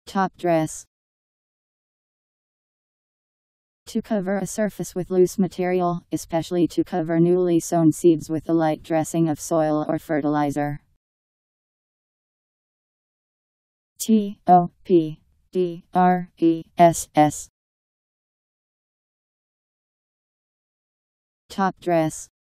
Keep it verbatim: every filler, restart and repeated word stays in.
Top dress. To cover a surface with loose material, especially to cover newly sown seeds with a light dressing of soil or fertilizer. T O P D R E S S. Top dress.